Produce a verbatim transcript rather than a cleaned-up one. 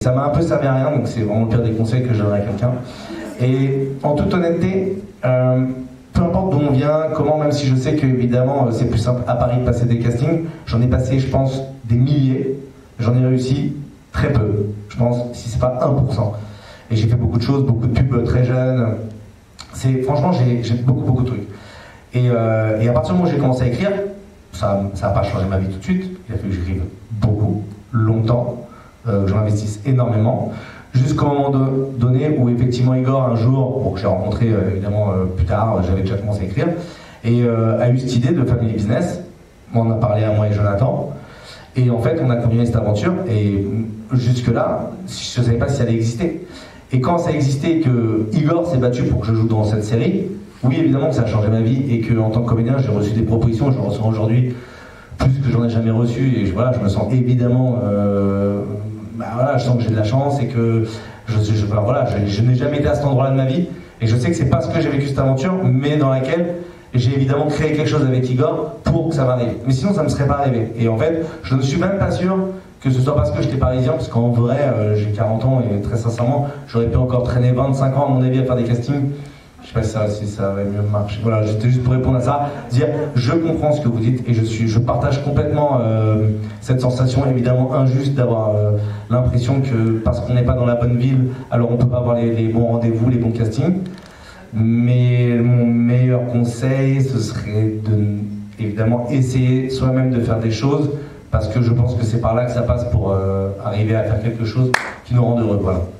Ça m'a un peu servi à rien, donc c'est vraiment le pire des conseils que je donnerais à quelqu'un. Et en toute honnêteté, euh, peu importe d'où on vient, comment, même si je sais que évidemment c'est plus simple à Paris de passer des castings, j'en ai passé, je pense, des milliers. J'en ai réussi très peu, je pense, si c'est pas un pour cent. Et j'ai fait beaucoup de choses, beaucoup de pubs très jeunes. C'est, franchement, j'ai, j'ai beaucoup, beaucoup de trucs. Et, euh, et à partir du moment où j'ai commencé à écrire, ça n'a pas changé ma vie tout de suite. Il a fallu que j'écrive beaucoup, longtemps, euh, que j'en investisse énormément. Jusqu'au moment de, donné où effectivement Igor, un jour, bon, que j'ai rencontré euh, évidemment euh, plus tard, j'avais déjà commencé à écrire, et euh, a eu cette idée de Family Business. On en a parlé à moi et Jonathan. Et en fait, on a continué cette aventure, et jusque-là, je ne savais pas si ça allait exister. Et quand ça existait et que Igor s'est battu pour que je joue dans cette série, oui, évidemment que ça a changé ma vie, et qu'en tant que comédien, j'ai reçu des propositions, je reçois aujourd'hui plus que j'en ai jamais reçu, et je, voilà, je me sens évidemment... Euh, bah voilà, je sens que j'ai de la chance, et que je, je, bah voilà, je, je n'ai jamais été à cet endroit-là de ma vie, et je sais que c'est parce que j'ai vécu cette aventure, mais dans laquelle j'ai évidemment créé quelque chose avec Igor pour que ça m'arrive. Mais sinon, ça ne me serait pas arrivé. Et en fait, je ne suis même pas sûr que ce soit parce que j'étais parisien, parce qu'en vrai, euh, j'ai quarante ans, et très sincèrement, j'aurais pu encore traîner vingt-cinq ans, à mon avis, à faire des castings. Je sais pas si ça, si ça va mieux marcher. Voilà, j'étais juste pour répondre à ça, dire je comprends ce que vous dites, et je, suis, je partage complètement euh, cette sensation évidemment injuste d'avoir euh, l'impression que parce qu'on n'est pas dans la bonne ville, alors on peut pas avoir les, les bons rendez-vous, les bons castings. Mais mon meilleur conseil, ce serait de évidemment essayer soi-même de faire des choses, parce que je pense que c'est par là que ça passe pour euh, arriver à faire quelque chose qui nous rend heureux. Voilà.